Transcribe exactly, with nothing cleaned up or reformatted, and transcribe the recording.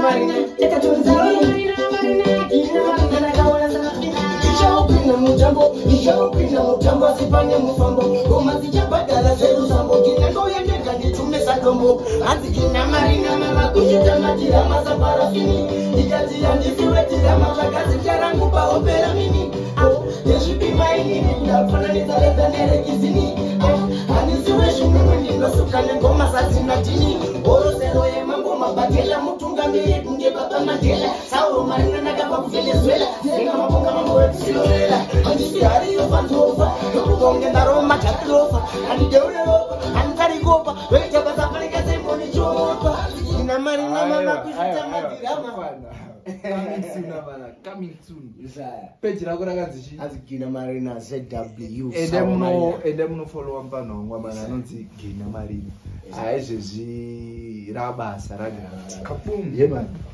marina takatonzai Ishawupina mutambo, ishawupina mutambo asipanye mufambo Goma zichabadala zeru sambo Kina ngoyendeka nditumesa dombo Azikina marina mama kushita majira masa parafini Ikazi ya ndisiwe tira mashakazi charangu pa opera mini Yeshipi maini ndapana nizaleza nere kizini Anisiwe shumunu nindo sukane ngoma sazina tini Oro zero ye mambo mabatela mutunga mire kunge baba matela Sauro marina nakapa kuvenezuela Zenga maponga mambo wetu silorela Andisi hari yo fantova Yokugonge na roma katrofa Anideule lopa, antarikopa Weke basa palika zembo ni chopa Ina marina mama kushita madirama Coming soon, man. Coming soon. Page na kona kanzishi. Azigina marina Z W. And them no, and them no follow up no. Ngwamana nonzi gina marina. Aje zi raba saraga. Kapum. Yeah man.